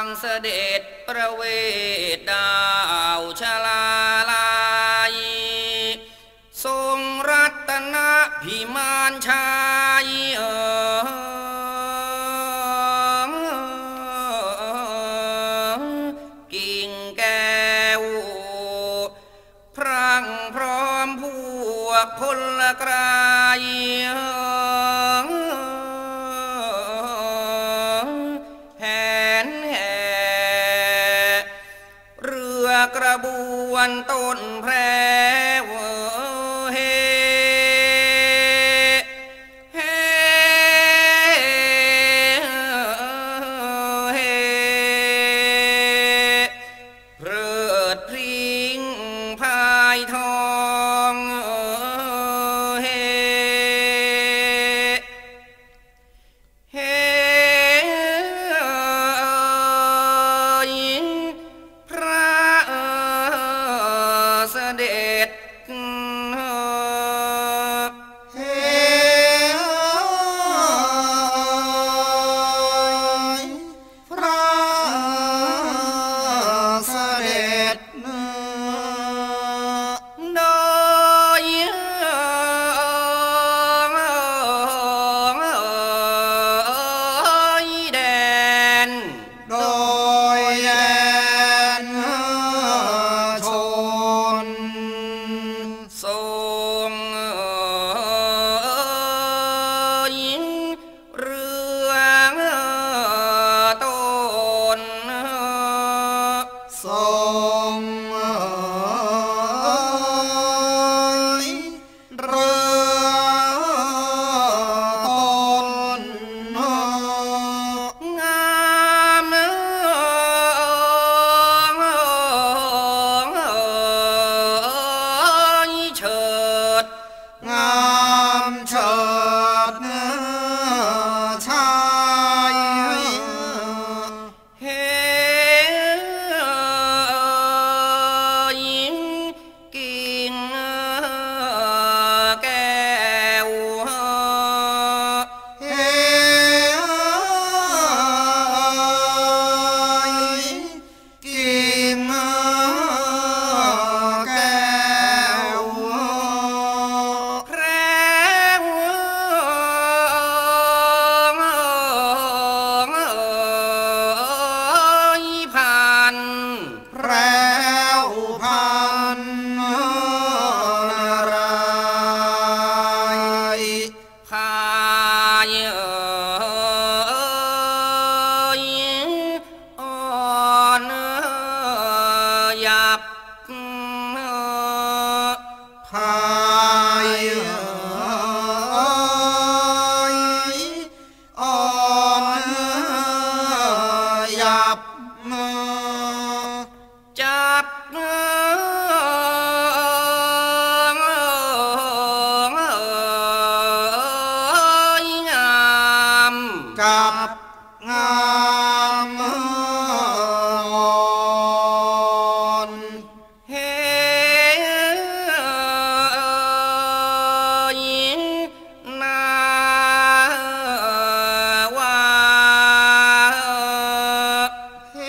างเสด็จประเวทดาวชลาลัยทรงรัตนพิมานชัยกิ่งแก้วพรั่งพร้อมพวกพลไกรแห่เรือกระบวนต้นแพรเฮเพลิดพริ้งพายทองเฮเฮพระเสด็จเฮพระเสด็จโดยแดนโดยแดนชนทรงเรื่องต้นทรงเรือต้นงามเฉิดงามเฉิดชายเฮกิ่งแก้วเฮกิ่งแก้วแพรวพันแพรวพันนารายพายอ่อนหยับพายอ่อนหยับจับงามกับงามอ่อนเฮนาวาเฮ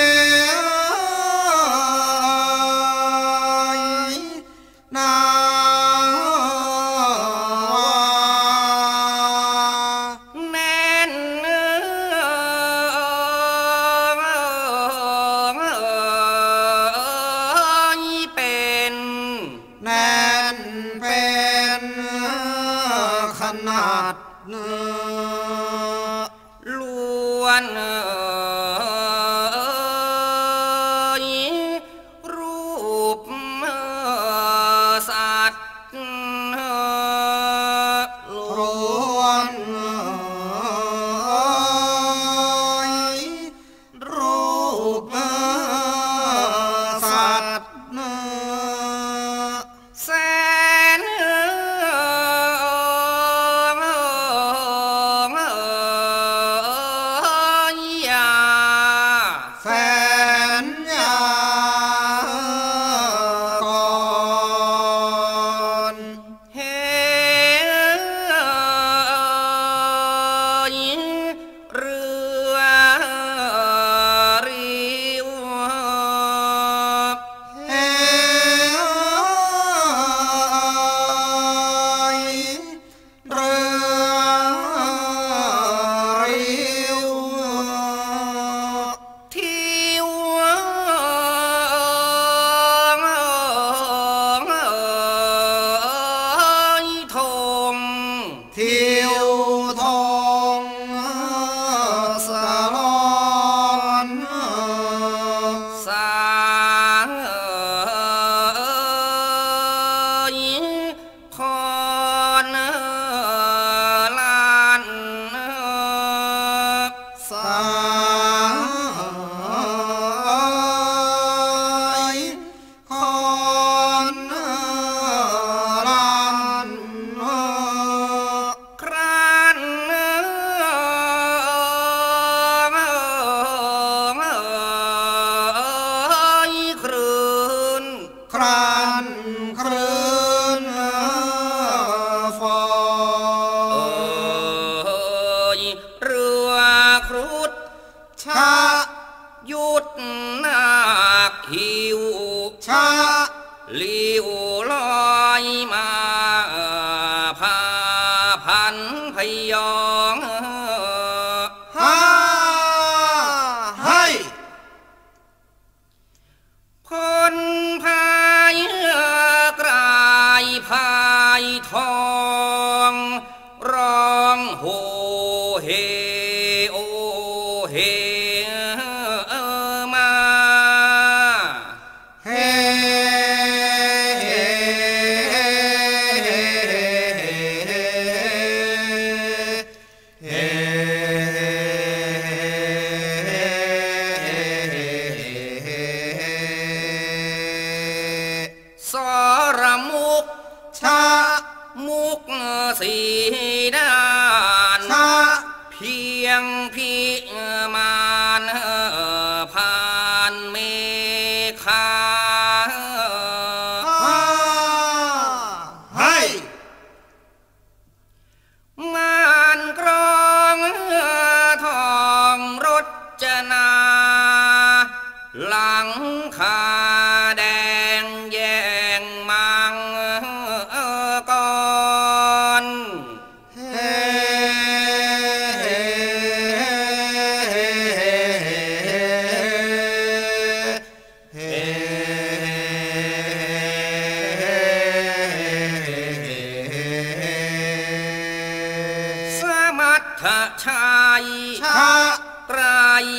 นาวาแน่นเป็นแน่นเป็นขนาดล้วนรูปสัตว์ล้วนรูปสัตว์แสน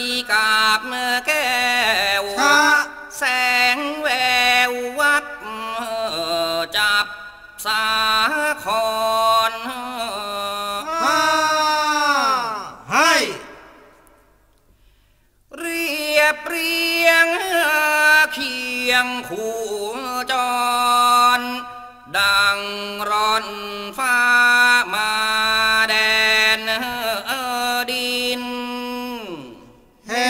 กาบแก้วแสงแวววับจับสาครให้เรียบเรียงเคียงคู่จรดังร้อนฟ้ามาแดนดินเฮ้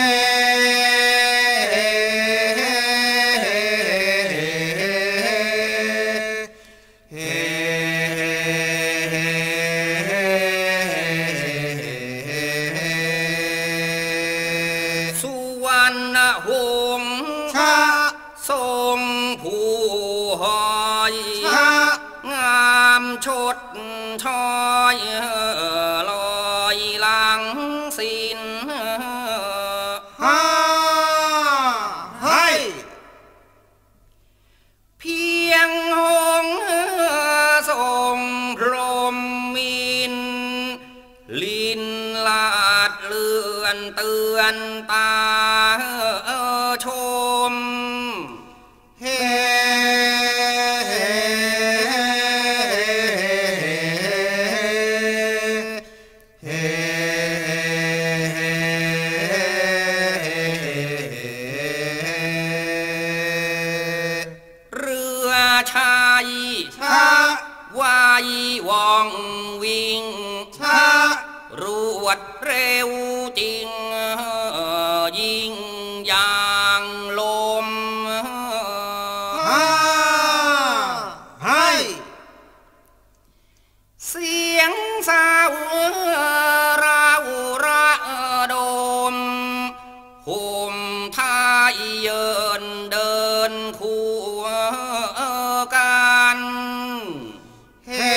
สุวรรณหงส์ทรงผู้หอยงามชดช้อยลอยหลังสินให้เพียงหงส์ทรงพรหมมินลินลาดเลือนเตือนตาชมเฮ้เรือชัยวายว่องวิ่งรวดเร็วจริงยิ่งอย่างลมให้เสียงสาวเราระดมห่มท้ายเยินเดินคู่กันเฮ้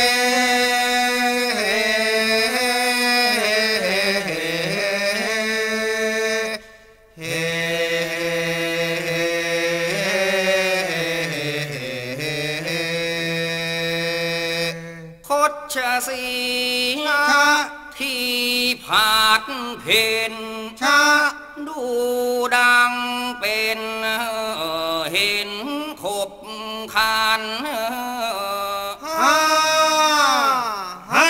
คดชะสีที่ผาดเพนดูดังเป็นเห็นขบคันให้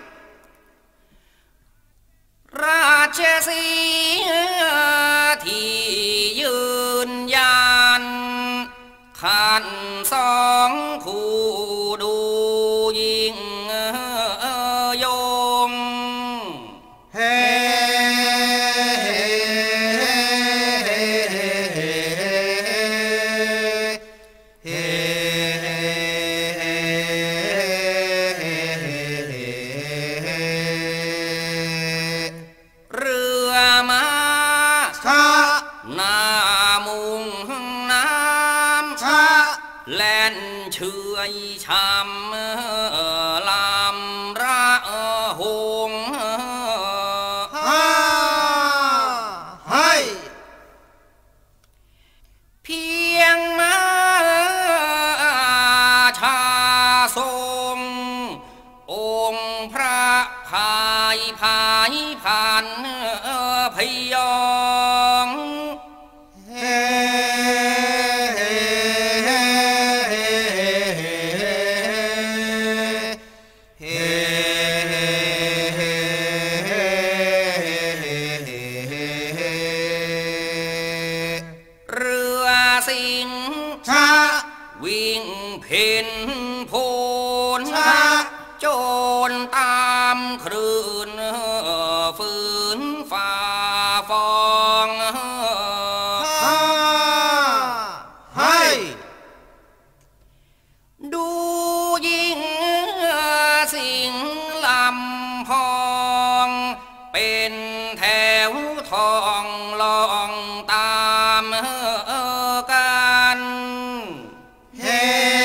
ราชสีที่ยืนยันขันสองคู่ดูยิ่งยงเฮ้เรือม้าหน้ามุงน้ำแล่นเฉยช้ำลำระหงให้เพียงมาชาทรงองค์พระพายพายพันพยองเรือสิงห์วิ่งเพ่นโพนโจรตามคลื่นฝืนฝ่าฟองให้ดูยิ่งสิงห์ลำพองเป็นแถวทองลองตามกันเฮ้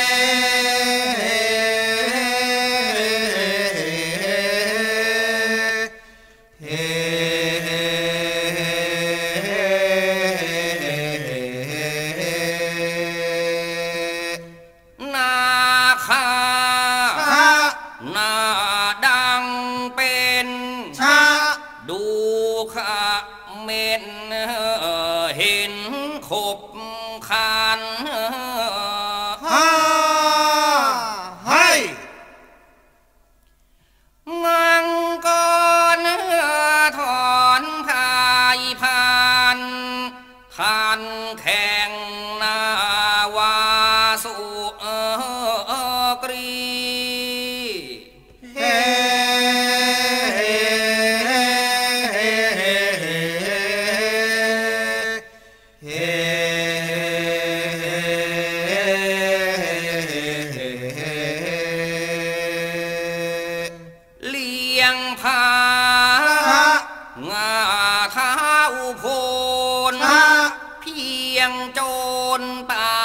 นาคาหน้าดังเป็นดูขะเม็นเห็นขบคานให้มังกรถอนพายพานขันแข่งนาวาสุกรีเลี้ยงพางาเท้าโพนเพียงโจรตา